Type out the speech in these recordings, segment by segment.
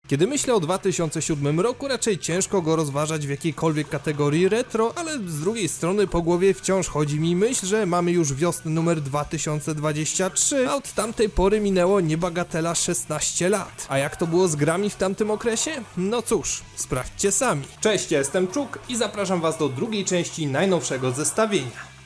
Kiedy myślę o 2007 roku, raczej ciężko go rozważać w jakiejkolwiek kategorii retro, ale z drugiej strony po głowie wciąż chodzi mi myśl, że mamy już wiosnę numer 2023, a od tamtej pory minęło niebagatela 16 lat. A jak to było z grami w tamtym okresie? No cóż, sprawdźcie sami. Cześć, ja jestem Czuk i zapraszam was do drugiej części najnowszego zestawienia.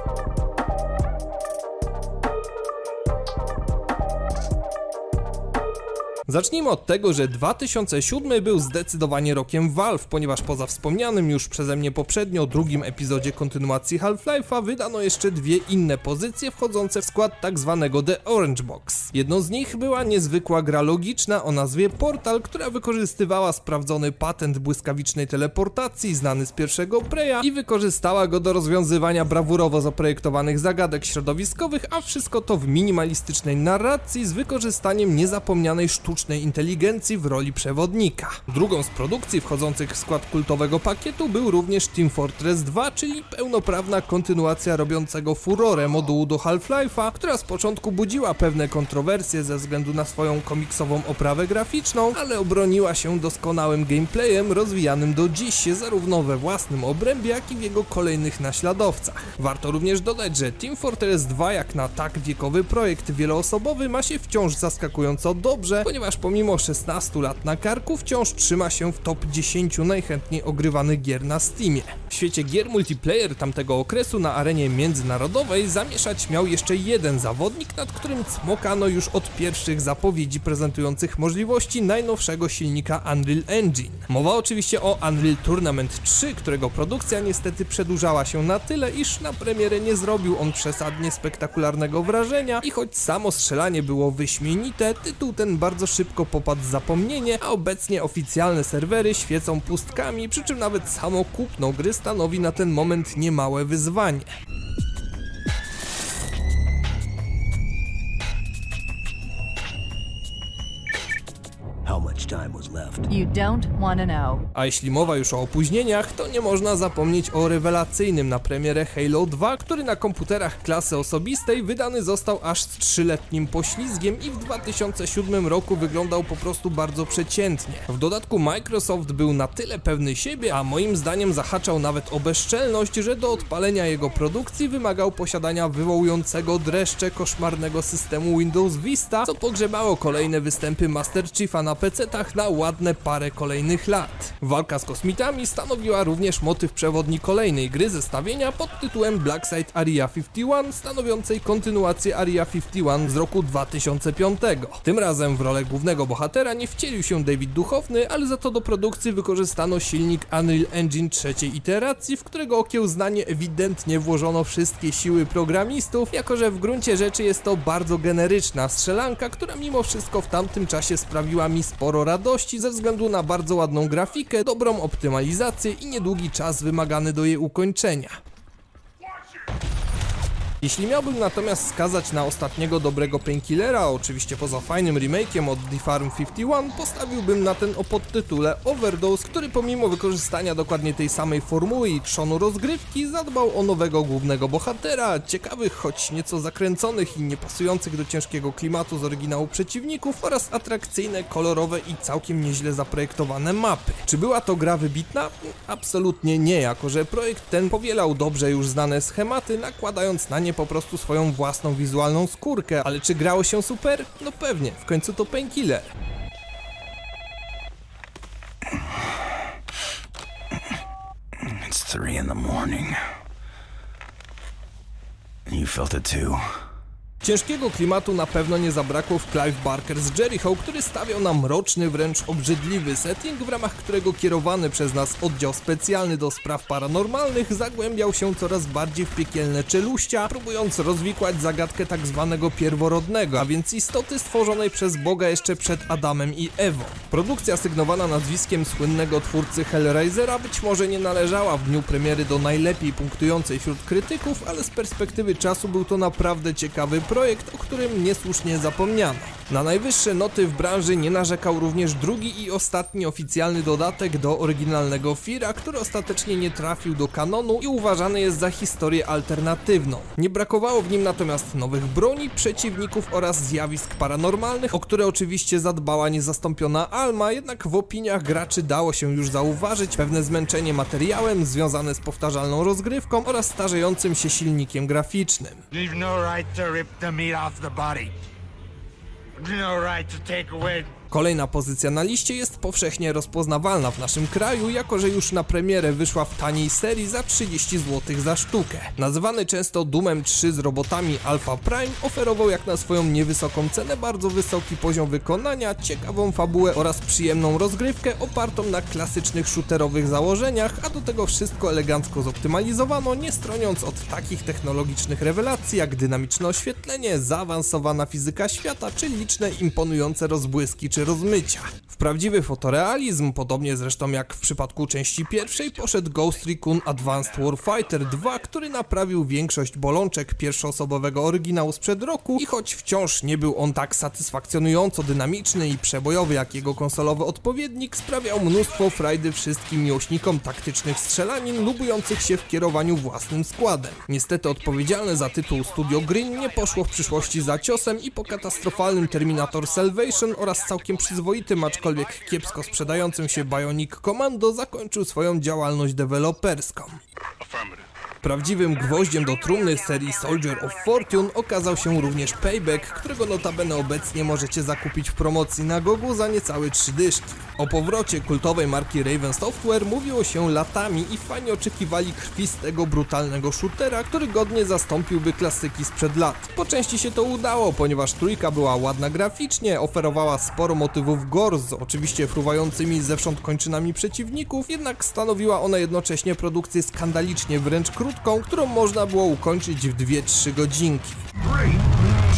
Zacznijmy od tego, że 2007 był zdecydowanie rokiem Valve, ponieważ poza wspomnianym już przeze mnie poprzednio drugim epizodzie kontynuacji Half-Life'a wydano jeszcze dwie inne pozycje wchodzące w skład tak zwanego The Orange Box. Jedną z nich była niezwykła gra logiczna o nazwie Portal, która wykorzystywała sprawdzony patent błyskawicznej teleportacji znany z pierwszego Preya i wykorzystała go do rozwiązywania brawurowo zaprojektowanych zagadek środowiskowych, a wszystko to w minimalistycznej narracji z wykorzystaniem niezapomnianej sztucznej inteligencji w roli przewodnika. Drugą z produkcji wchodzących w skład kultowego pakietu był również Team Fortress 2, czyli pełnoprawna kontynuacja robiącego furorę modułu do Half-Life'a, która z początku budziła pewne kontrowersje ze względu na swoją komiksową oprawę graficzną, ale obroniła się doskonałym gameplayem rozwijanym do dziś zarówno we własnym obrębie, jak i w jego kolejnych naśladowcach. Warto również dodać, że Team Fortress 2 jak na tak wiekowy projekt wieloosobowy ma się wciąż zaskakująco dobrze, ponieważ pomimo 16 lat na karku wciąż trzyma się w top 10 najchętniej ogrywanych gier na Steamie. W świecie gier multiplayer tamtego okresu na arenie międzynarodowej zamieszać miał jeszcze jeden zawodnik, nad którym cmokano już od pierwszych zapowiedzi prezentujących możliwości najnowszego silnika Unreal Engine. Mowa oczywiście o Unreal Tournament 3, którego produkcja niestety przedłużała się na tyle, iż na premierę nie zrobił on przesadnie spektakularnego wrażenia i choć samo strzelanie było wyśmienite, tytuł ten bardzo szybko popadł w zapomnienie, a obecnie oficjalne serwery świecą pustkami, przy czym nawet samo kupno gry stanowi na ten moment niemałe wyzwanie. You don't wanna know. A jeśli mowa już o opóźnieniach, to nie można zapomnieć o rewelacyjnym na premierę Halo 2, który na komputerach klasy osobistej wydany został aż z 3-letnim poślizgiem i w 2007 roku wyglądał po prostu bardzo przeciętnie. W dodatku Microsoft był na tyle pewny siebie, a moim zdaniem zahaczał nawet o bezczelność, że do odpalenia jego produkcji wymagał posiadania wywołującego dreszcze koszmarnego systemu Windows Vista, co pogrzebało kolejne występy Master Chiefa na PC-tach na ładne parę kolejnych lat. Walka z kosmitami stanowiła również motyw przewodni kolejnej gry zestawienia pod tytułem Black Site Area 51, stanowiącej kontynuację Area 51 z roku 2005. Tym razem w rolę głównego bohatera nie wcielił się David Duchovny, ale za to do produkcji wykorzystano silnik Unreal Engine trzeciej iteracji, w którego okiełznanie ewidentnie włożono wszystkie siły programistów, jako że w gruncie rzeczy jest to bardzo generyczna strzelanka, która mimo wszystko w tamtym czasie sprawiła mi sporo radości ze względu na bardzo ładną grafikę, dobrą optymalizację i niedługi czas wymagany do jej ukończenia. Jeśli miałbym natomiast wskazać na ostatniego dobrego Painkillera, oczywiście poza fajnym remake'iem od The Farm 51, postawiłbym na ten o podtytule Overdose, który pomimo wykorzystania dokładnie tej samej formuły i trzonu rozgrywki zadbał o nowego głównego bohatera, ciekawych, choć nieco zakręconych i niepasujących do ciężkiego klimatu z oryginału przeciwników oraz atrakcyjne, kolorowe i całkiem nieźle zaprojektowane mapy. Czy była to gra wybitna? Absolutnie nie, jako że projekt ten powielał dobrze już znane schematy, nakładając na nie po prostu swoją własną wizualną skórkę, ale czy grało się super? No pewnie, w końcu to Painkiller. It's 3 in the morning. You felt it too. Ciężkiego klimatu na pewno nie zabrakło w Clive Barker's Jericho, który stawiał na mroczny, wręcz obrzydliwy setting, w ramach którego kierowany przez nas oddział specjalny do spraw paranormalnych zagłębiał się coraz bardziej w piekielne czeluścia, próbując rozwikłać zagadkę tak zwanego pierworodnego, a więc istoty stworzonej przez Boga jeszcze przed Adamem i Ewą. Produkcja sygnowana nazwiskiem słynnego twórcy Hellraisera być może nie należała w dniu premiery do najlepiej punktującej wśród krytyków, ale z perspektywy czasu był to naprawdę ciekawy projekt, o którym niesłusznie zapomniano. Na najwyższe noty w branży nie narzekał również drugi i ostatni oficjalny dodatek do oryginalnego Feara, który ostatecznie nie trafił do kanonu i uważany jest za historię alternatywną. Nie brakowało w nim natomiast nowych broni, przeciwników oraz zjawisk paranormalnych, o które oczywiście zadbała niezastąpiona Alma, jednak w opiniach graczy dało się już zauważyć pewne zmęczenie materiałem związane z powtarzalną rozgrywką oraz starzejącym się silnikiem graficznym. You've no right to rip the meat off the body. No right to take away. Kolejna pozycja na liście jest powszechnie rozpoznawalna w naszym kraju, jako że już na premierę wyszła w taniej serii za 30 zł za sztukę. Nazywany często Doomem 3 z robotami Alpha Prime, oferował jak na swoją niewysoką cenę bardzo wysoki poziom wykonania, ciekawą fabułę oraz przyjemną rozgrywkę opartą na klasycznych shooterowych założeniach, a do tego wszystko elegancko zoptymalizowano, nie stroniąc od takich technologicznych rewelacji jak dynamiczne oświetlenie, zaawansowana fizyka świata czy liczne imponujące rozbłyski czy rozmycia. W prawdziwy fotorealizm, podobnie zresztą jak w przypadku części pierwszej, poszedł Ghost Recon Advanced Warfighter 2, który naprawił większość bolączek pierwszoosobowego oryginału sprzed roku i choć wciąż nie był on tak satysfakcjonująco dynamiczny i przebojowy jak jego konsolowy odpowiednik, sprawiał mnóstwo frajdy wszystkim miłośnikom taktycznych strzelanin lubujących się w kierowaniu własnym składem. Niestety odpowiedzialne za tytuł Studio Green nie poszło w przyszłości za ciosem i po katastrofalnym Terminator Salvation oraz całkiem przyzwoitym, aczkolwiek kiepsko sprzedającym się Bionic Commando zakończył swoją działalność deweloperską. Prawdziwym gwoździem do trumny serii Soldier of Fortune okazał się również Payback, którego notabene obecnie możecie zakupić w promocji na Gogu za niecałe 3 dyszki. O powrocie kultowej marki Raven Software mówiło się latami i fani oczekiwali krwistego, brutalnego shootera, który godnie zastąpiłby klasyki sprzed lat. Po części się to udało, ponieważ trójka była ładna graficznie, oferowała sporo motywów gore z oczywiście fruwającymi zewsząd kończynami przeciwników, jednak stanowiła ona jednocześnie produkcję skandalicznie wręcz krótką, którą można było ukończyć w 2-3 godzinki. 3,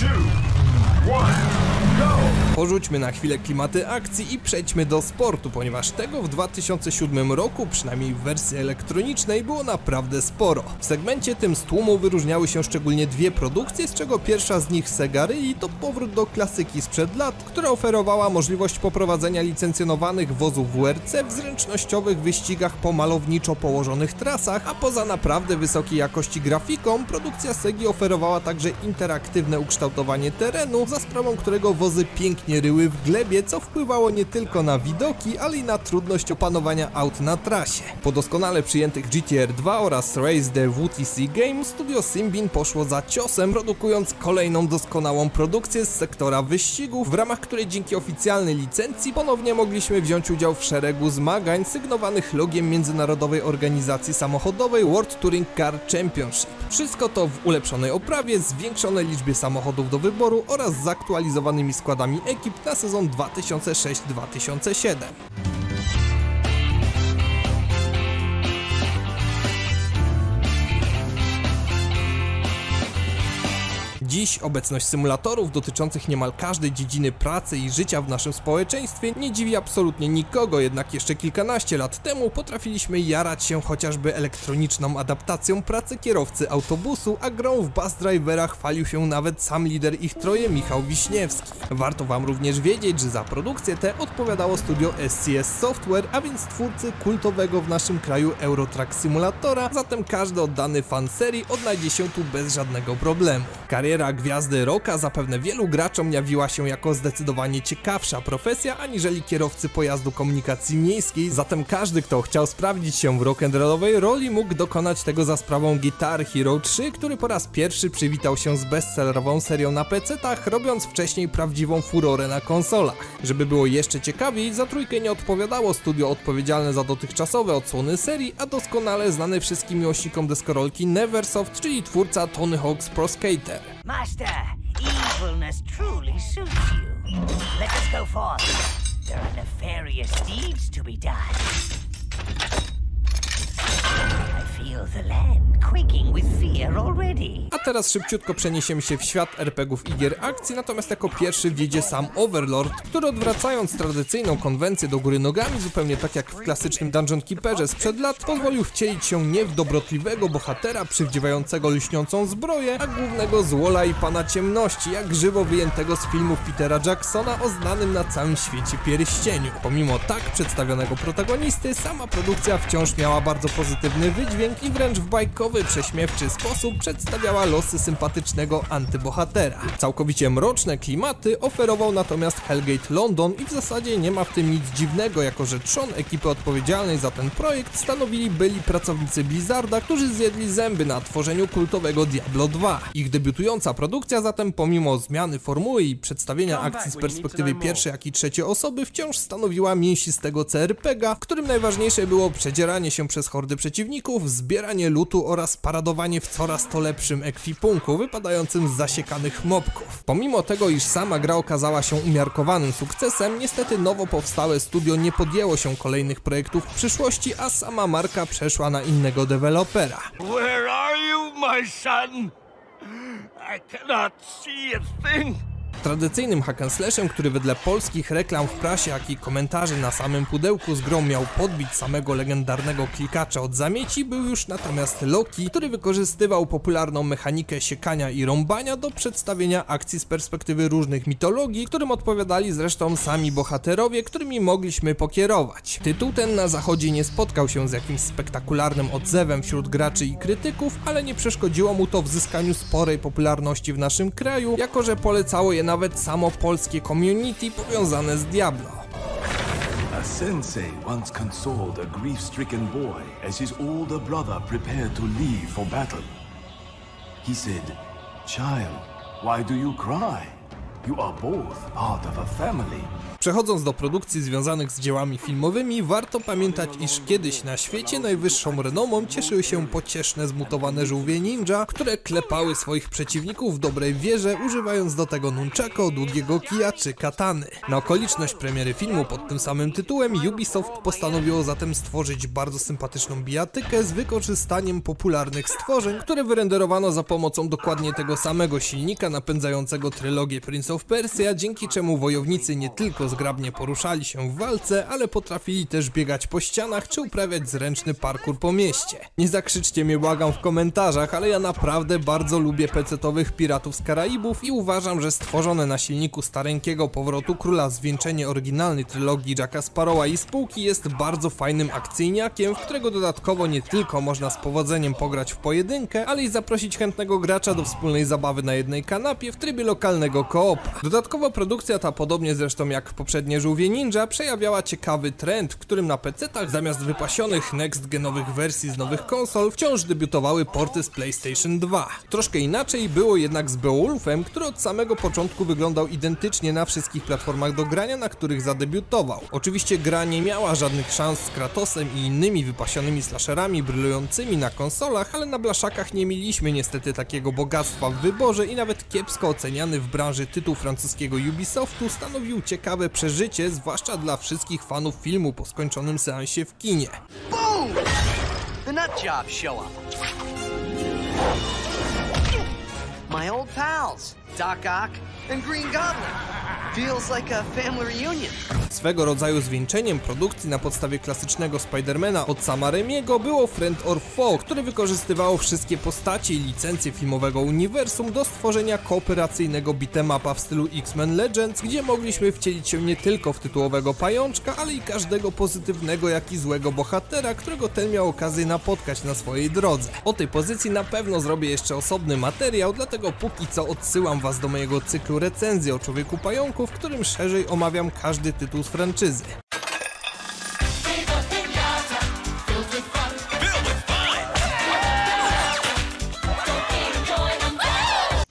2, 1, go! Porzućmy na chwilę klimaty akcji i przejdźmy do sportu, ponieważ tego w 2007 roku, przynajmniej w wersji elektronicznej, było naprawdę sporo. W segmencie tym z tłumu wyróżniały się szczególnie dwie produkcje, z czego pierwsza z nich Sega Rally to powrót do klasyki sprzed lat, która oferowała możliwość poprowadzenia licencjonowanych wozów WRC w zręcznościowych wyścigach po malowniczo położonych trasach, a poza naprawdę wysokiej jakości grafiką, produkcja Segi oferowała także interaktywne ukształtowanie terenu, za sprawą którego wozy pięknie ryły w glebie, co wpływało nie tylko na widoki, ale i na trudność opanowania aut na trasie. Po doskonale przyjętych GTR 2 oraz Race the WTC Games, studio Simbin poszło za ciosem, produkując kolejną doskonałą produkcję z sektora wyścigów, w ramach której dzięki oficjalnej licencji ponownie mogliśmy wziąć udział w szeregu zmagań sygnowanych logiem międzynarodowej organizacji samochodowej World Touring Car Championship. Wszystko to w ulepszonej oprawie, zwiększonej liczbie samochodów do wyboru oraz zaktualizowanymi składami ekip na sezon 2006-2007. Dziś obecność symulatorów dotyczących niemal każdej dziedziny pracy i życia w naszym społeczeństwie nie dziwi absolutnie nikogo, jednak jeszcze kilkanaście lat temu potrafiliśmy jarać się chociażby elektroniczną adaptacją pracy kierowcy autobusu, a grą w Bus Drivera chwalił się nawet sam lider ich troje Michał Wiśniewski. Warto wam również wiedzieć, że za produkcję tę odpowiadało studio SCS Software, a więc twórcy kultowego w naszym kraju Eurotrack Simulatora, zatem każdy oddany fan serii odnajdzie się tu bez żadnego problemu. Kariera gwiazdy rocka zapewne wielu graczom jawiła się jako zdecydowanie ciekawsza profesja aniżeli kierowcy pojazdu komunikacji miejskiej, zatem każdy, kto chciał sprawdzić się w rock'n'rollowej roli, mógł dokonać tego za sprawą Guitar Hero 3, który po raz pierwszy przywitał się z bestsellerową serią na PC-tach, robiąc wcześniej prawdziwą furorę na konsolach. Żeby było jeszcze ciekawiej, za trójkę nie odpowiadało studio odpowiedzialne za dotychczasowe odsłony serii, a doskonale znany wszystkim miłośnikom deskorolki Neversoft, czyli twórca Tony Hawk's Pro Skater. Master, evilness truly suits you. Let us go forth. There are nefarious deeds to be done. I feel the land quaking with fear already. A teraz szybciutko przeniesiemy się w świat RPGów i gier akcji, natomiast jako pierwszy wjedzie sam Overlord, który odwracając tradycyjną konwencję do góry nogami, zupełnie tak jak w klasycznym Dungeon Keeperze sprzed lat, pozwolił wcielić się nie w dobrotliwego bohatera przywdziewającego lśniącą zbroję, a głównego złola i pana ciemności, jak żywo wyjętego z filmów Petera Jacksona o znanym na całym świecie pierścieniu. Pomimo tak przedstawionego protagonisty, sama produkcja wciąż miała bardzo pozytywny wydźwięk i wręcz w bajkowy, prześmiewczy sposób przedstawiała losy sympatycznego antybohatera. Całkowicie mroczne klimaty oferował natomiast Hellgate London i w zasadzie nie ma w tym nic dziwnego, jako że trzon ekipy odpowiedzialnej za ten projekt stanowili byli pracownicy Blizzarda, którzy zjedli zęby na tworzeniu kultowego Diablo 2. Ich debiutująca produkcja zatem pomimo zmiany formuły i przedstawienia akcji z perspektywy pierwszej jak i trzeciej osoby wciąż stanowiła mięsistego CRPG-a, w którym najważniejsze było przedzieranie się przez hordy przeciwników, zbieranie lootu oraz paradowanie w coraz to lepszym ekwipunku wypadającym z zasiekanych mobków. Pomimo tego, iż sama gra okazała się umiarkowanym sukcesem, niestety nowo powstałe studio nie podjęło się kolejnych projektów w przyszłości, a sama marka przeszła na innego dewelopera. Where are you, my son? I cannot see a thing. Tradycyjnym hack and slashem, który wedle polskich reklam w prasie, jak i komentarzy na samym pudełku z grą miał podbić samego legendarnego klikacza od zamieci, był już natomiast Loki, który wykorzystywał popularną mechanikę siekania i rąbania do przedstawienia akcji z perspektywy różnych mitologii, którym odpowiadali zresztą sami bohaterowie, którymi mogliśmy pokierować. Tytuł ten na zachodzie nie spotkał się z jakimś spektakularnym odzewem wśród graczy i krytyków, ale nie przeszkodziło mu to w zyskaniu sporej popularności w naszym kraju, jako że polecało je nawet samo polskie community powiązane z Diablo. A sensei once consoled a grief-stricken boy as his older brother prepared to leave for battle. He said, "Child, why do you cry? You are both part of a family." Przechodząc do produkcji związanych z dziełami filmowymi, warto pamiętać, iż kiedyś na świecie najwyższą renomą cieszyły się pocieszne zmutowane żółwie ninja, które klepały swoich przeciwników w dobrej wierze, używając do tego nunchako, długiego kija czy katany. Na okoliczność premiery filmu pod tym samym tytułem Ubisoft postanowiło zatem stworzyć bardzo sympatyczną bijatykę z wykorzystaniem popularnych stworzeń, które wyrenderowano za pomocą dokładnie tego samego silnika napędzającego trylogię Prince of Persia, dzięki czemu wojownicy nie tylko zgrabnie poruszali się w walce, ale potrafili też biegać po ścianach czy uprawiać zręczny parkour po mieście. Nie zakrzyczcie mnie błagam w komentarzach, ale ja naprawdę bardzo lubię pecetowych piratów z Karaibów i uważam, że stworzone na silniku stareńkiego Powrotu Króla zwieńczenie oryginalnej trylogii Jacka Sparrowa i spółki jest bardzo fajnym akcyjniakiem, w którego dodatkowo nie tylko można z powodzeniem pograć w pojedynkę, ale i zaprosić chętnego gracza do wspólnej zabawy na jednej kanapie w trybie lokalnego koopa. Dodatkowo produkcja ta, podobnie zresztą jak poprzednie żółwie ninja, przejawiała ciekawy trend, w którym na PC-tach zamiast wypasionych next-genowych wersji z nowych konsol wciąż debiutowały porty z PlayStation 2. Troszkę inaczej było jednak z Beowulfem, który od samego początku wyglądał identycznie na wszystkich platformach do grania, na których zadebiutował. Oczywiście gra nie miała żadnych szans z Kratosem i innymi wypasionymi slasherami brylującymi na konsolach, ale na blaszakach nie mieliśmy niestety takiego bogactwa w wyborze i nawet kiepsko oceniany w branży tytuł francuskiego Ubisoftu stanowił ciekawe przeżycie, zwłaszcza dla wszystkich fanów filmu po skończonym seansie w kinie. Boom! The nut jobs show up. My old pals, Doc Ock and Green Goblin. Feels like a family reunion. Swego rodzaju zwieńczeniem produkcji na podstawie klasycznego Spidermana od Sama Raimiego było Friend or Foe, które wykorzystywało wszystkie postacie i licencje filmowego uniwersum do stworzenia kooperacyjnego beat'em-upa w stylu X-Men Legends, gdzie mogliśmy wcielić się nie tylko w tytułowego pajączka, ale i każdego pozytywnego jak i złego bohatera, którego ten miał okazję napotkać na swojej drodze. O tej pozycji na pewno zrobię jeszcze osobny materiał, dlatego póki co odsyłam was do mojego cyklu recenzji o Człowieku Pająku, w którym szerzej omawiam każdy tytuł z franczyzy.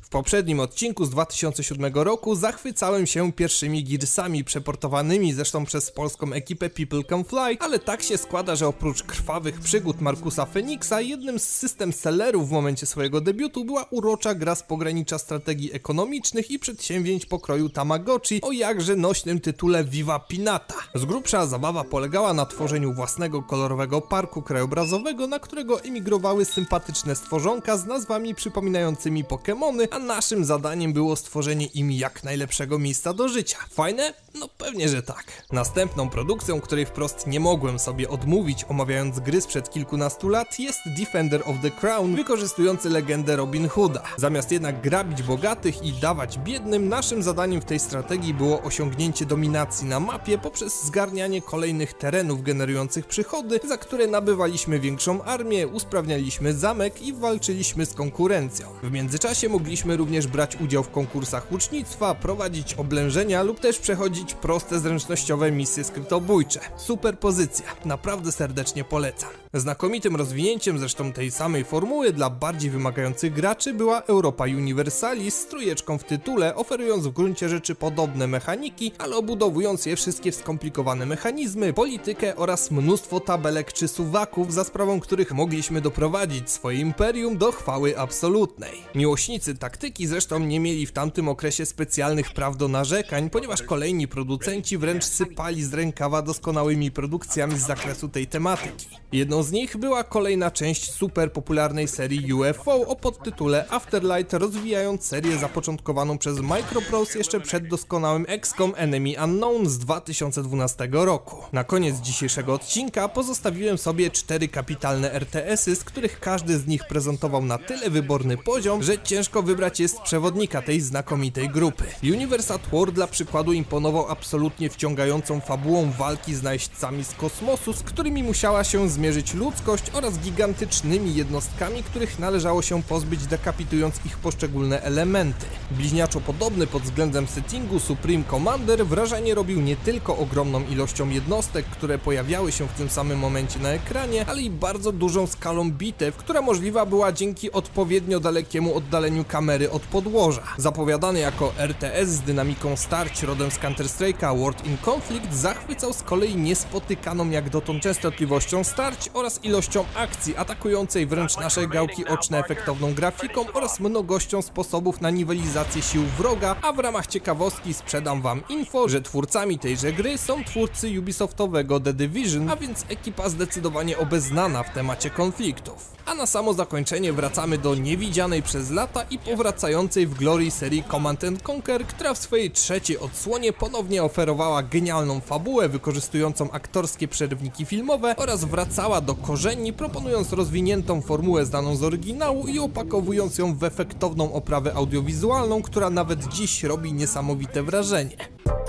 W poprzednim odcinku z 2007 roku zachwycałem się pierwszymi Gearsami przeportowanymi zresztą przez polską ekipę People Can Fly, ale tak się składa, że oprócz krwawych przygód Markusa Feniksa, jednym z system sellerów w momencie swojego debiutu była urocza gra z pogranicza strategii ekonomicznych i przedsięwzięć pokroju Tamagotchi o jakże nośnym tytule Viva Pinata. Z grubsza zabawa polegała na tworzeniu własnego kolorowego parku krajobrazowego, na którego emigrowały sympatyczne stworzonka z nazwami przypominającymi Pokemony, a naszym zadaniem było stworzenie im jak najlepszego miejsca do życia. Fajne? No pewnie, że tak. Następną produkcją, której wprost nie mogłem sobie odmówić, omawiając gry sprzed kilkunastu lat, jest Defender of the Crown, wykorzystujący legendę Robin Hooda. Zamiast jednak grabić bogatych i dawać biednym, naszym zadaniem w tej strategii było osiągnięcie dominacji na mapie poprzez zgarnianie kolejnych terenów generujących przychody, za które nabywaliśmy większą armię, usprawnialiśmy zamek i walczyliśmy z konkurencją. W międzyczasie mogliśmy również brać udział w konkursach łucznictwa, prowadzić oblężenia lub też przechodzić proste zręcznościowe misje skrytobójcze. Super pozycja, naprawdę serdecznie polecam. Znakomitym rozwinięciem zresztą tej samej formuły dla bardziej wymagających graczy była Europa Universalis z trójeczką w tytule, oferując w gruncie rzeczy podobne mechaniki, ale obudowując je wszystkie w skomplikowane mechanizmy, politykę oraz mnóstwo tabelek czy suwaków, za sprawą których mogliśmy doprowadzić swoje imperium do chwały absolutnej. Miłośnicy taktyki zresztą nie mieli w tamtym okresie specjalnych praw do narzekań, ponieważ kolejni producenci wręcz sypali z rękawa doskonałymi produkcjami z zakresu tej tematyki. Jedną z nich była kolejna część super popularnej serii UFO o podtytule Afterlight, rozwijając serię zapoczątkowaną przez Microprose jeszcze przed doskonałym XCOM Enemy Unknown z 2012 roku. Na koniec dzisiejszego odcinka pozostawiłem sobie 4 kapitalne RTS-y, z których każdy z nich prezentował na tyle wyborny poziom, że ciężko wybrać jest przewodnika tej znakomitej grupy. Universe at War dla przykładu imponował absolutnie wciągającą fabułą walki z najeźdźcami z kosmosu, z którymi musiała się zmierzyć ludzkość, oraz gigantycznymi jednostkami, których należało się pozbyć, dekapitując ich poszczególne elementy. Bliźniaczo podobny pod względem settingu Supreme Commander wrażenie robił nie tylko ogromną ilością jednostek, które pojawiały się w tym samym momencie na ekranie, ale i bardzo dużą skalą bitew, która możliwa była dzięki odpowiednio dalekiemu oddaleniu kamery od podłoża. Zapowiadany jako RTS z dynamiką starć rodem z Counter-Strike'a World in Conflict zachwycał z kolei niespotykaną jak dotąd częstotliwością starć oraz ilością akcji atakującej wręcz nasze gałki oczne efektowną grafiką oraz mnogością sposobów na niwelizację sił wroga, a w ramach ciekawostki sprzedam wam info, że twórcami tejże gry są twórcy Ubisoftowego The Division, a więc ekipa zdecydowanie obeznana w temacie konfliktów. A na samo zakończenie wracamy do niewidzianej przez lata i powracającej w glorii serii Command & Conquer, która w swojej trzeciej odsłonie ponownie oferowała genialną fabułę wykorzystującą aktorskie przerywniki filmowe oraz wracała do korzeni, proponując rozwiniętą formułę znaną z oryginału i opakowując ją w efektowną oprawę audiowizualną, która nawet dziś robi niesamowite wrażenie.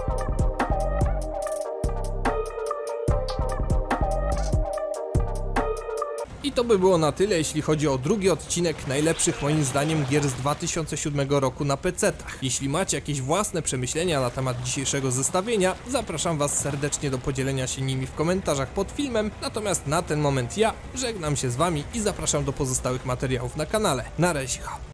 I to by było na tyle, jeśli chodzi o drugi odcinek najlepszych moim zdaniem gier z 2007 roku na PC-tach. Jeśli macie jakieś własne przemyślenia na temat dzisiejszego zestawienia, zapraszam was serdecznie do podzielenia się nimi w komentarzach pod filmem, natomiast na ten moment ja żegnam się z wami i zapraszam do pozostałych materiałów na kanale. Na razie.